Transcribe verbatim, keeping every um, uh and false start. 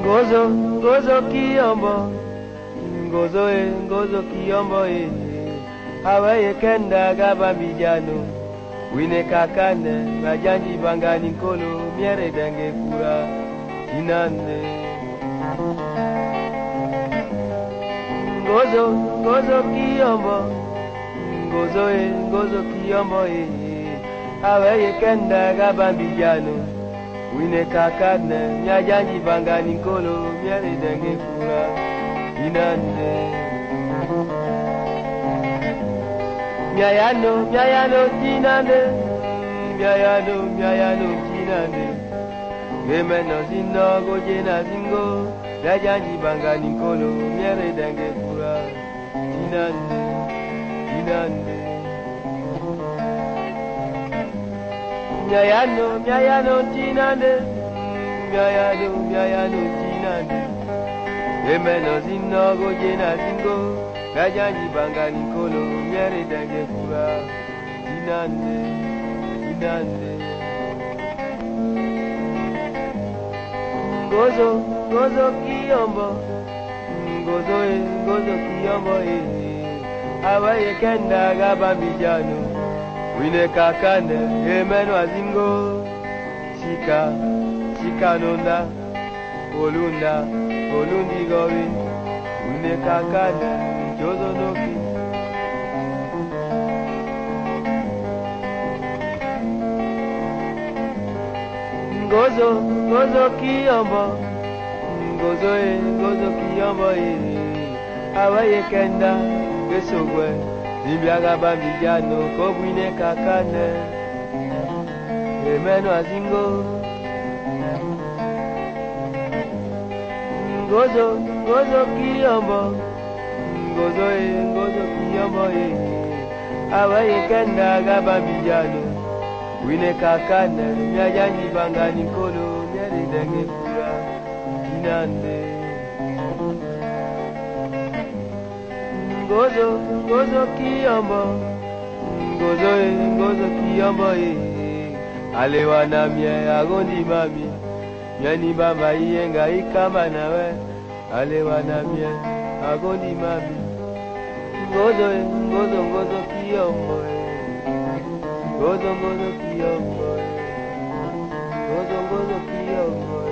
Ngozo, ngozo kiyombo, ngozo e, ngozo kiyombo e. Hawa ye kenda gaba mijano, wine kakane, majanji bangani kolo, miere denge kura, inane. Ngozo, ngozo kiyombo, ngozo e, ngozo kiyombo e. Hawa ye kenda gaba mijano, wine kakane, nyajanji bangani kolo, miere denge kura, inane. Miayano, miayano, tinande, miayano, miayano, tinande. Gemeno zino, gojena zingo, nyajanji bangani kolo, miere denge kura, inane, inane. Miayano, miayano, tinande, miayano, miayano, tinande. Gemeno zino, gojena zingo, nyajanji bangani kolo, miere denge kura, inande, inande. Ngozo, ngozo kiyombo, ngozo e, ngozo kiyombo e. Hawa ye kenda gaba mijano, wine kakane, emeno azingo. Chika, chika nonda, olunda, olundi gowi, wine kakane, jozo noki. Ngozo, ngozo kiyombo, ngozo e, ngozo kiyombo e. Hawa ye kenda, gesogwe, zimbiaga bambijano, kobwine kakane, emeno azingo. Ngozo, ngozo kiyombo, ngozo e, ngozo kiyombo e. Hawa ye kenda gaba bijano, wine kakane, nyajanji bangani kolo, nyeri denge kura, inande. Ngozo, ngozo kiyombo, ngozo e, ngozo kiyombo e. Alewana mie agondi mami, nyani bamba iyenga ikama nawe. Alewana mie agondi mami, ngozo e, ngozo, ngozo kiyombo e. Ngozo, ngozo kiyombo e. Ngozo, ngozo kiyombo e.